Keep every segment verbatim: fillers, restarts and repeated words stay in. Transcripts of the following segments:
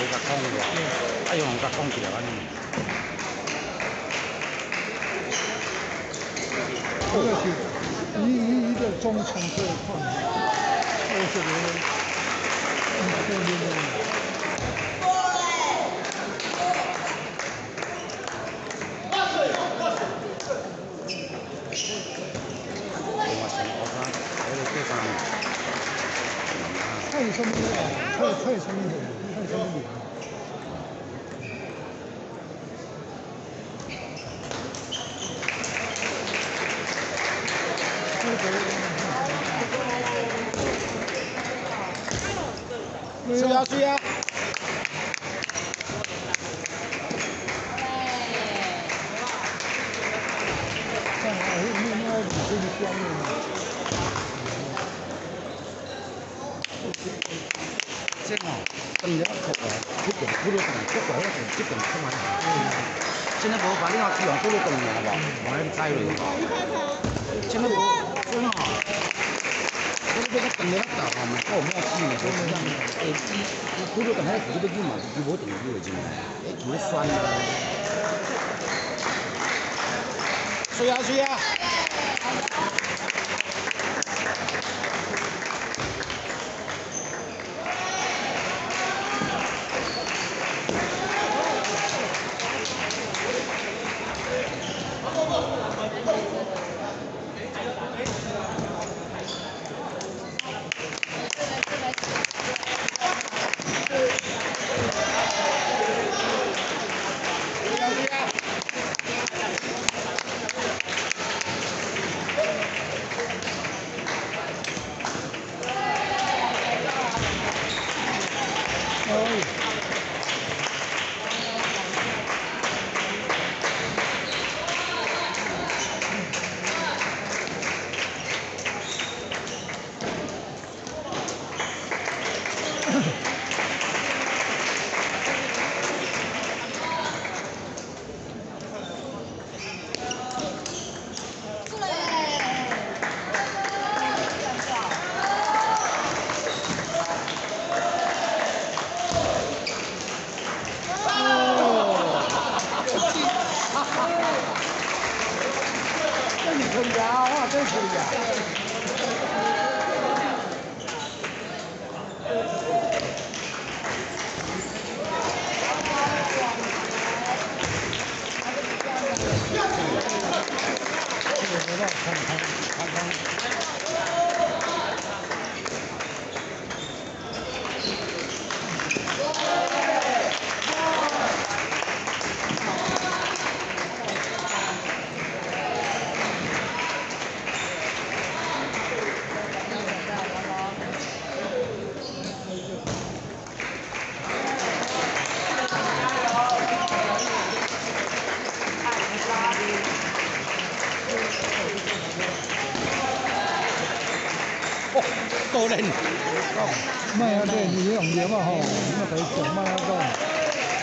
甲讲个，啊用甲讲起来安尼。 这个是以以一个中长这一块，我觉得嗯对对对。 太什么了？太太什么了？太什么了？ 是啊是啊。 看啊，那那要这个光了。 这哦，当了酷哦，这边咕噜动，这边那边这边出来。现在无法，你看用咕噜动了无？我来猜落无？现在无，真哦。这个这个动了大吼，嘛够默契呢，就是讲，诶，伊咕噜动迄个球要紧嘛，伊无定球的进来，诶，球酸啊。水啊水啊！ 真可以啊！哇，真可以啊！这个没办法，看看看看。哦，多人。卖啊，对，你用料嘛吼，那可以讲卖啊讲。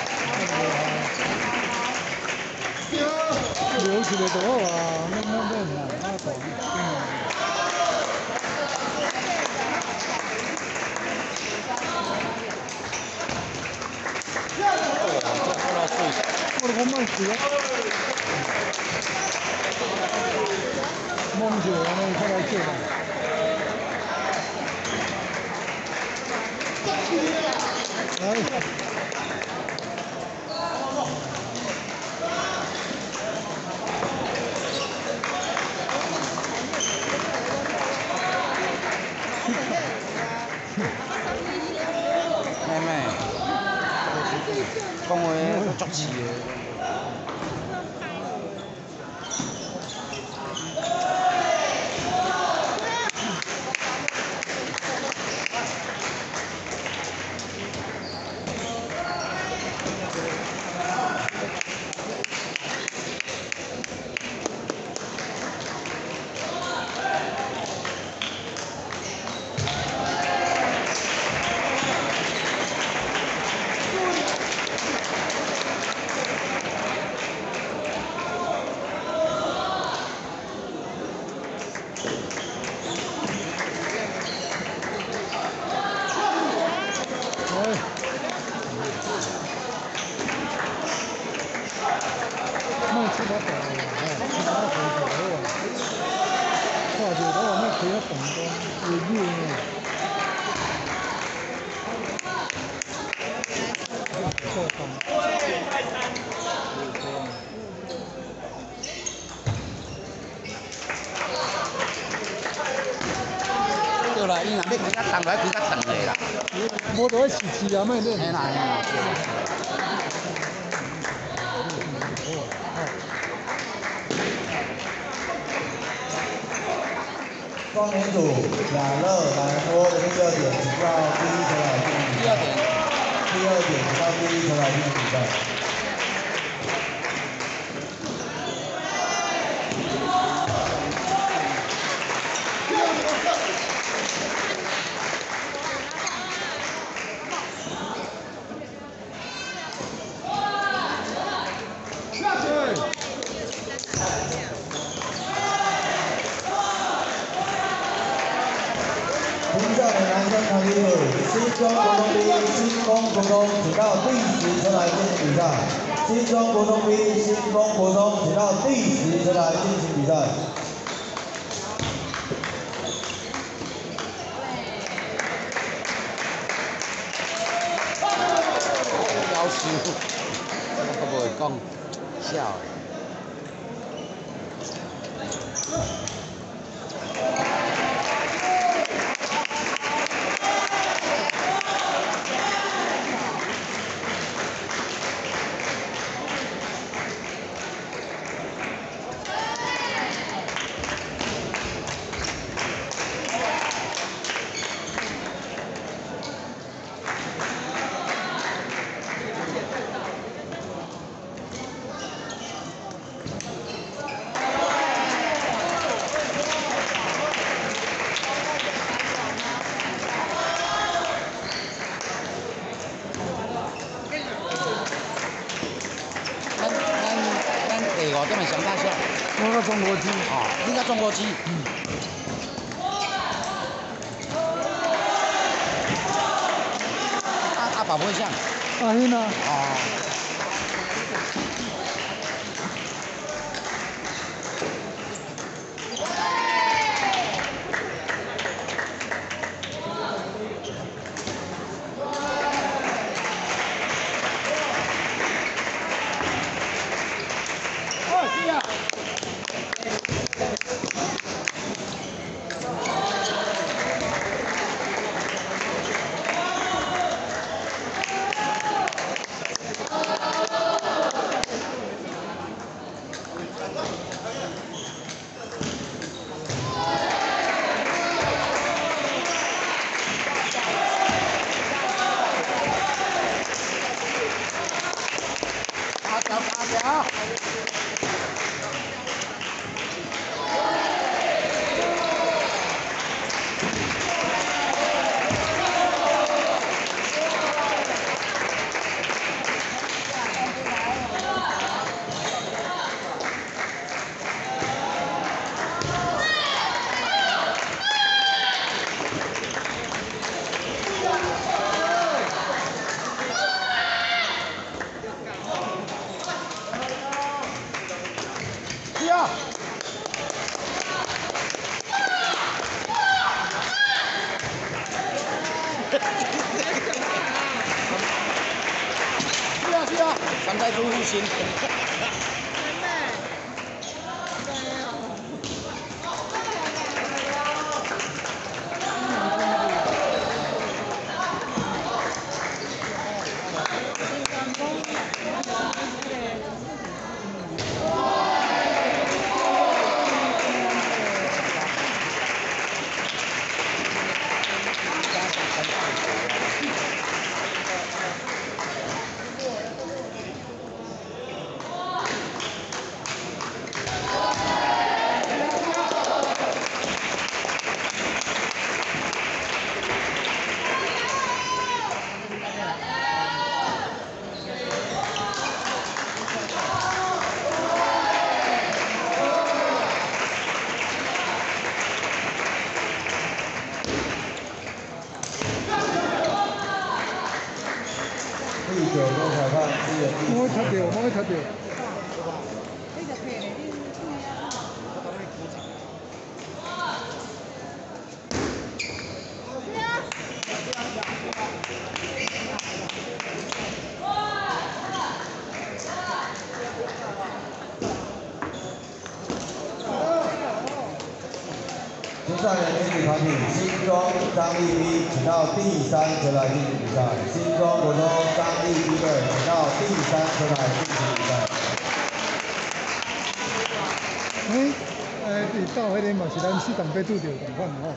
料起来多啊，那那那那那多。我我慢食啊。慢食啊，你快来食啦。 来，妹妹，讲话足气的。 哎么大啊，其他回头啊，看着我那开啊动动，有有呢。做工。 对啦，伊若要开较重，就要开较长个啦。 无就爱试试啊，卖咧。 嘿啦嘿啦。 双年组亚乐兰多的第二点，请到第一球来进行比赛。 第二点， 第二点，请到第一球来进行比赛。青少年男生团体组，新庄国中 B 新丰国中，请到第十球来进行比赛。新庄国中 B 新丰国中，请到第十球来进行比赛。 夭寿，我可袂讲笑。第五点的上大校， 我个中国鸡， 哦，你个中国鸡，嗯。啊啊，宝贝像。 啊，迄呐。 哦。打脚打脚。是啊。是啊是啊，三代主复兴。 第九周裁判是我会踢掉，我会踢掉。 少年女子团体新庄张丽斌，请到第三车来进行比赛。新庄国中张丽斌队，请到第三车来进行比赛。 哎，呃，伫到迄个嘛是咱四同八拄着同款吼。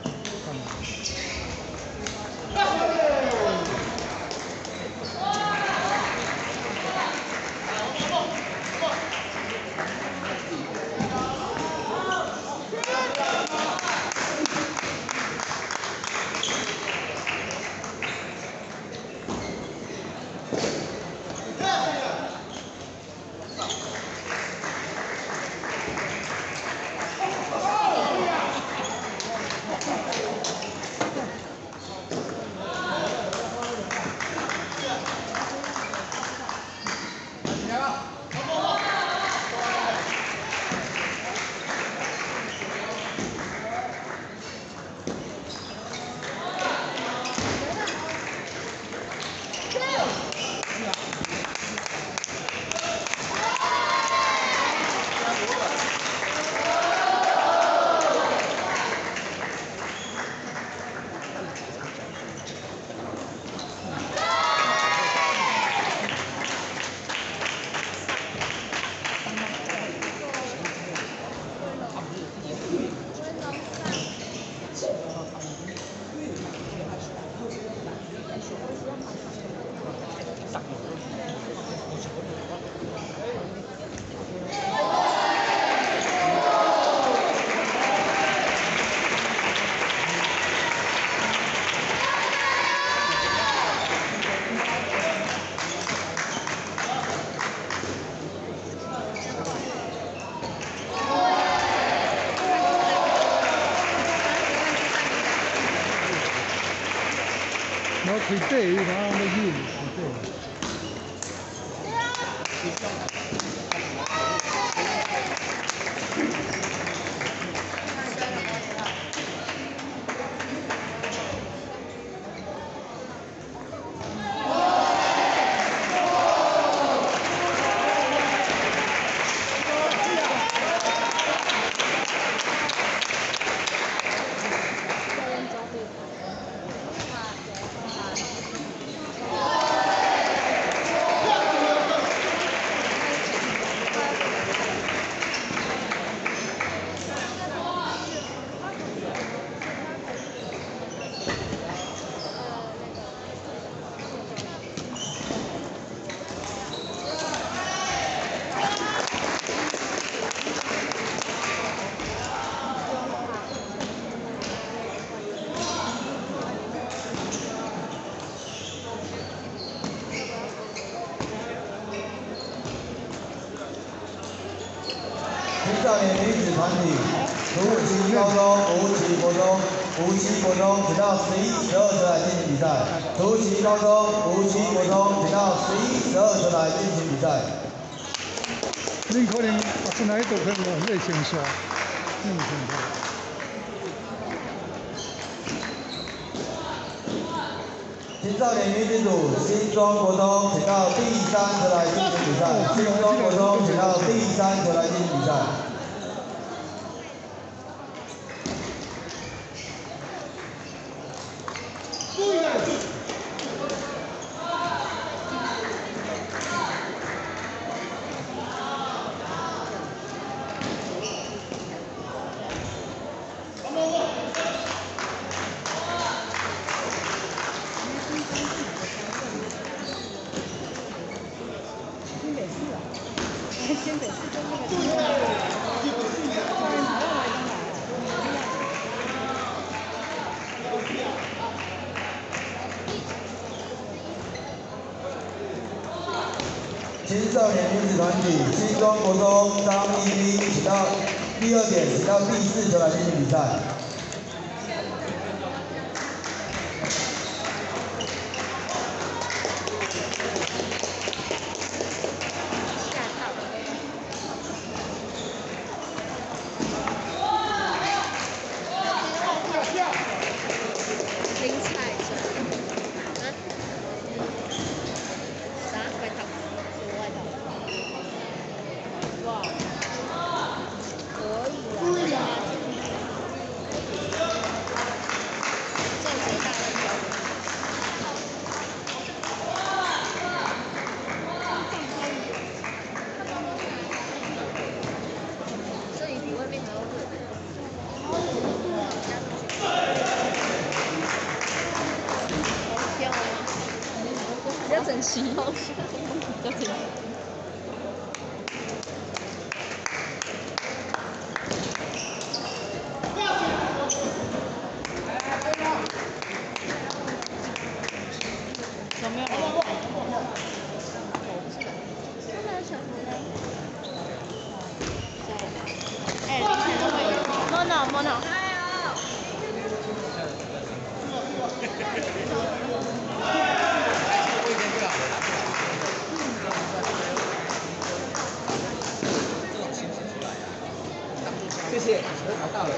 然后开底，然后要入开底。 青少年女子团体土武旗高中、土武旗国中、土武旗国中，请到十一、十二车来进行比赛。土武旗高中、土武旗国中，请到十一、十二车来进行比赛。 恁可能啊，本来都可能往内先刷，嗯，先刷。 青少年女子组新庄国中，请到第三车来进行比赛。新庄国中，请到第三车来进行比赛。 新北市跟那个新北市，当然台湾来青少年女子团体新庄国中张丽斌，请到第二点，请到第四球来进行比赛。 精彩着，啊？啥？外套？什么外套？哇，可以啊！ 比较整齐，比较整齐。有没有？真的小福嘞？哎，凌晨都会有。Mono Mono。 谢谢，我找到了。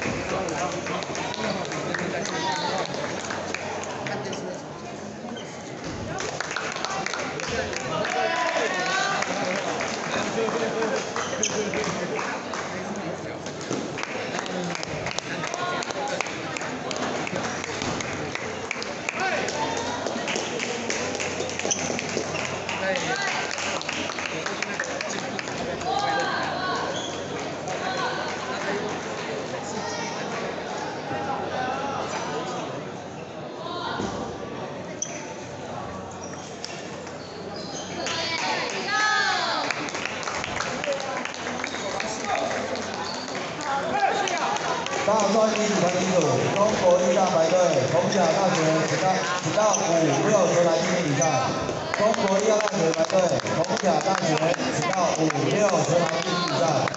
大专女子团体组，中国医大排队，同甲大学，请到请到五六球来进行比赛。中国医药大学排队，同甲大学，请到五六球来进行比赛。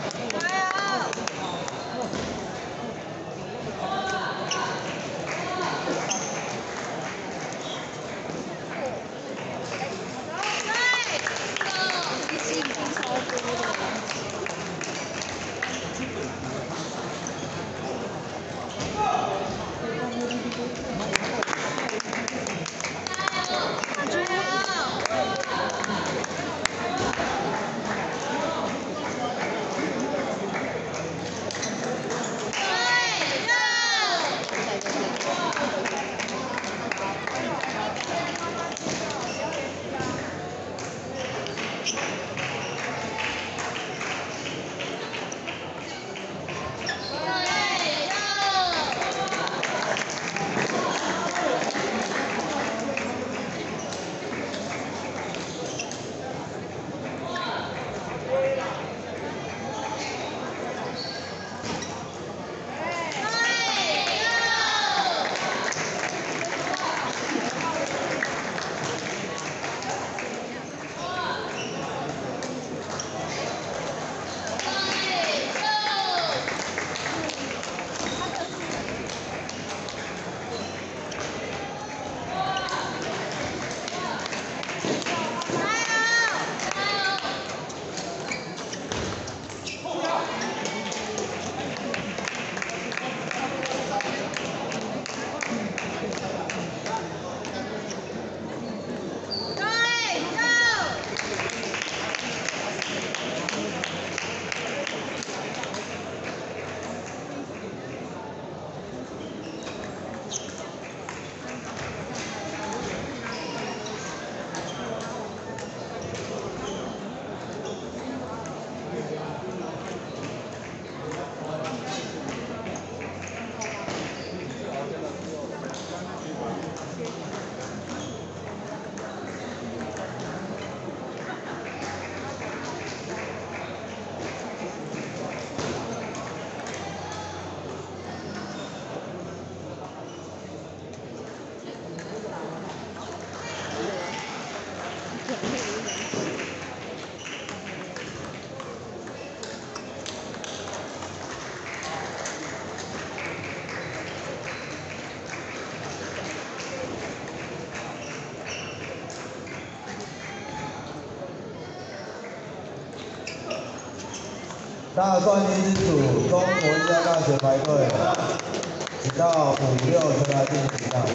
大专女子组，中国医药大学排队，请到五六球来进行比赛。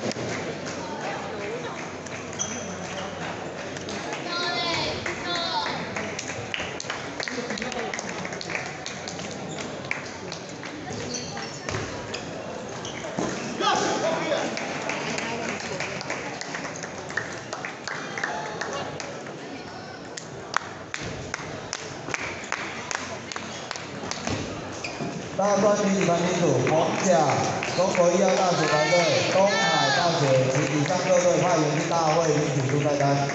大专女子团体组红甲中国医药大学团队、东海大学，请以上各队派员至大会领取出赛单。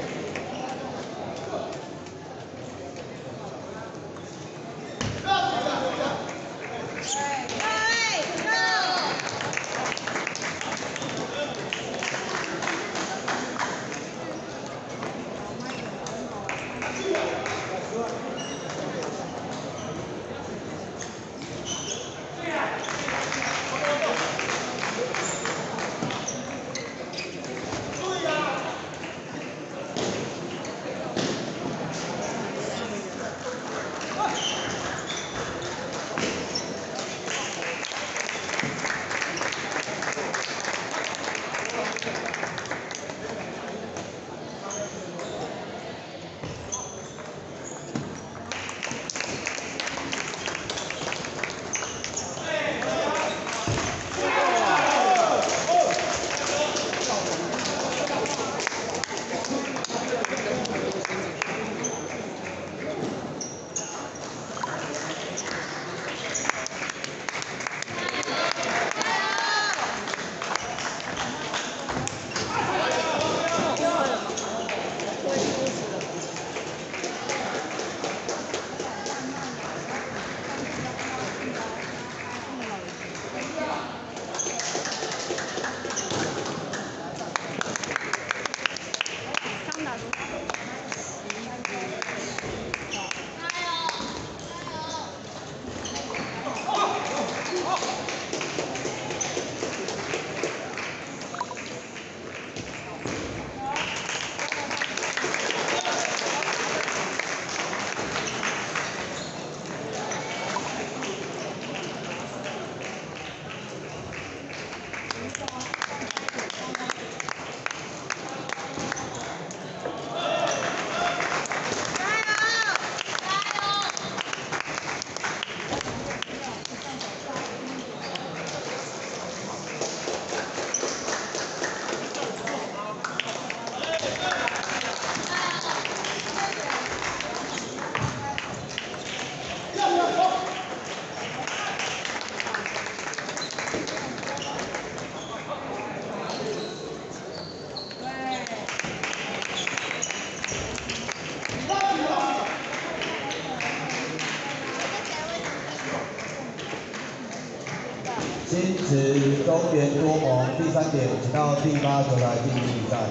新池中原多盟第三点，请到第八球台进行比赛。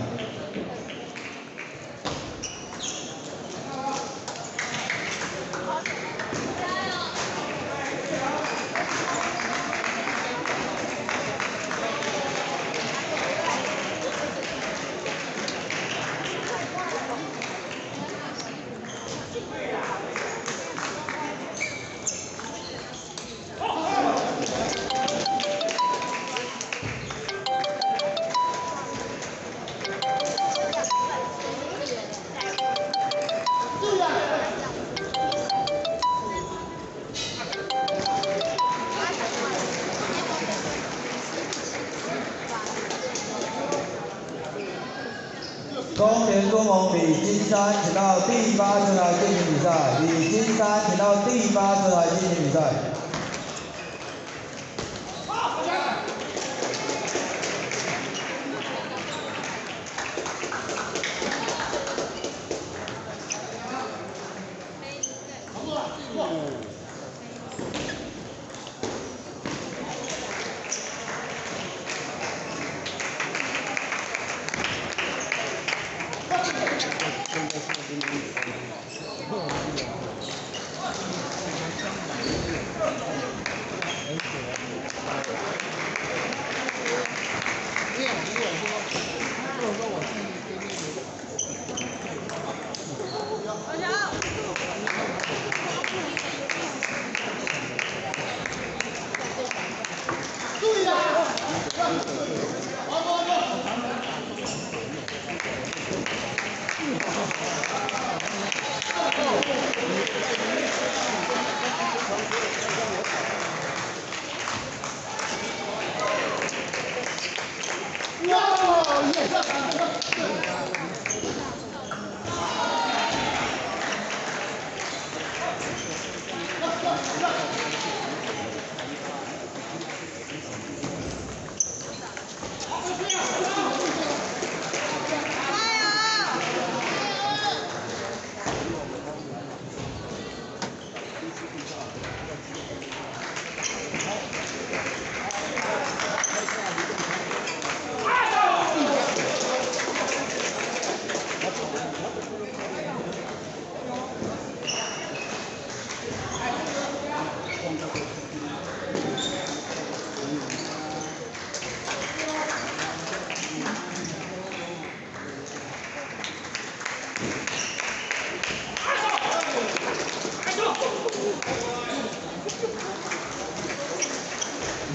中原多盟李金山，请到第八球台进行比赛。李金山，请到第八球台进行比赛。 小乔。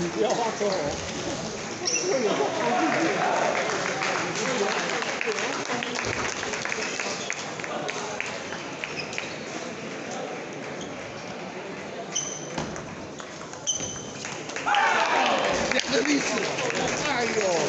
你不要画错哦。这个有时候好自己。两个历史，哎呦！